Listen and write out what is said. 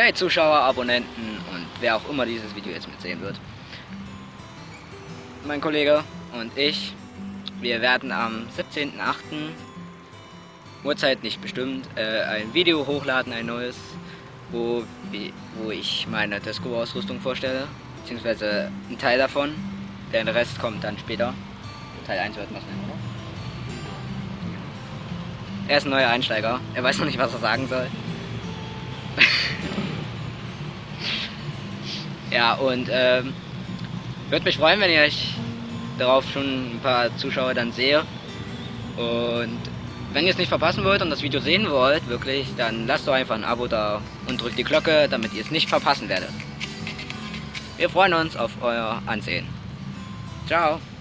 Hey Zuschauer, Abonnenten und wer auch immer dieses Video jetzt mitsehen wird. Mein Kollege und ich, wir werden am 17.08. Uhrzeit nicht bestimmt, ein Video hochladen, ein neues, wo ich meine Disco-Ausrüstung vorstelle, beziehungsweise ein Teil davon. Der Rest kommt dann später. Teil 1 wird man es nennen, oder? Er ist ein neuer Einsteiger, er weiß noch nicht, was er sagen soll. Ja, und würde mich freuen, wenn ihr euch darauf schon ein paar Zuschauer dann sehe. Und wenn ihr es nicht verpassen wollt und das Video sehen wollt, wirklich, dann lasst doch einfach ein Abo da und drückt die Glocke, damit ihr es nicht verpassen werdet. Wir freuen uns auf euer Ansehen. Ciao!